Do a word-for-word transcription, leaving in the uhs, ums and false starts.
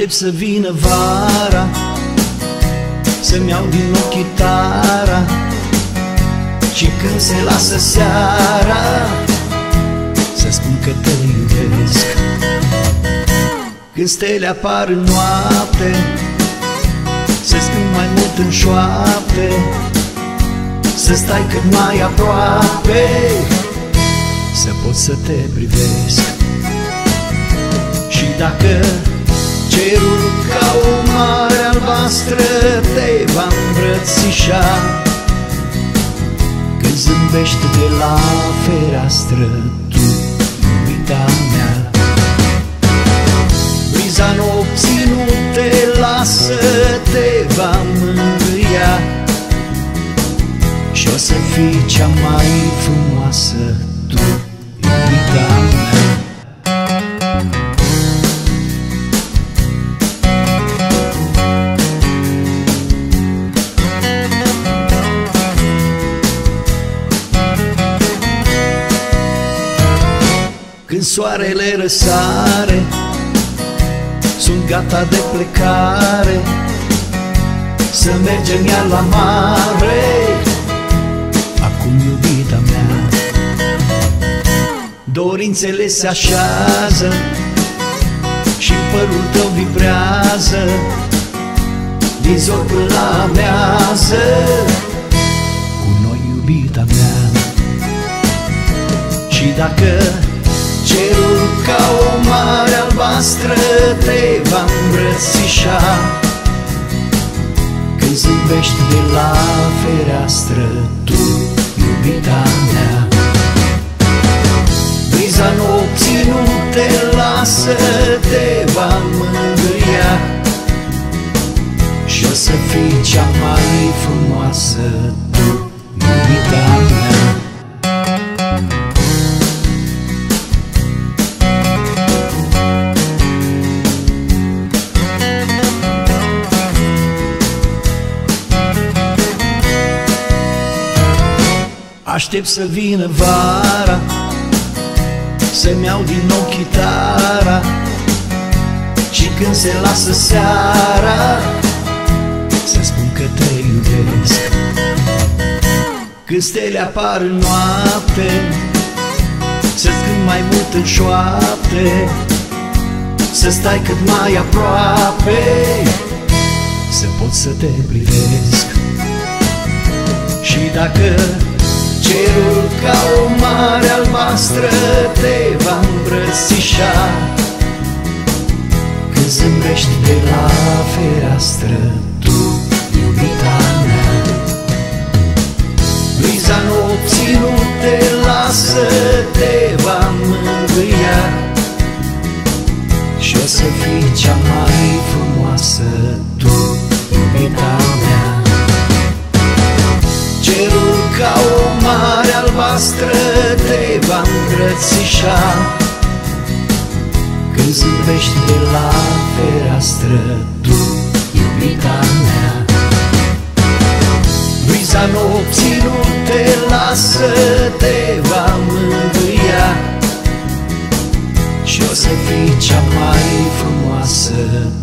Aștept să vină vara, să-mi iau din nou chitara, și când se lasă seara, să spun că te iubesc. Când stele apar în noapte, să scând mai mult în șoapte, să stai cât mai aproape, să pot să te privesc. Și dacă cerul ca o mare albastră te va îmbrățișa, când zâmbești de la fereastră, tu, iubita mea. Briza nopții nu te lasă, te va mângâia, și o să fii cea mai frumoasă, tu, iubita mea. Când soarele răsare, sunt gata de plecare, să mergem iar la mare. Acum, iubita mea, dorințele se așează și părul tău vibrează, din zor până la amiază, cu noi, iubita mea. Și dacă cerul ca o mare albastră te va îmbrățișa, când zâmbești de la fereastră, tu, iubita mea. Briza nopții nu te lasă, te va mângâia, și o să fii cea mai frumoasă, tu, iubita mea. Aștept să vină vara, să-mi iau din nou chitara, și când se lasă seara, să spun că te iubesc. Când stele apar în noapte, să-ți cânt mai mult în șoapte, să stai cât mai aproape, să pot să te privesc. Și dacă cerul ca o mare albastră te va îmbrățișa, când zâmbești de la fereastră, tu, iubita mea. Briza nopții nu te lasă, te va mângâia, și o să fii cea mai frumoasă, tu, iubita mea. Cerul ca o mare albastră te va îmbrățișa, când zâmbești de la fereastră, tu, iubita mea. Briza nopții nu te lasă, te va mângâia, și o să fii cea mai frumoasă,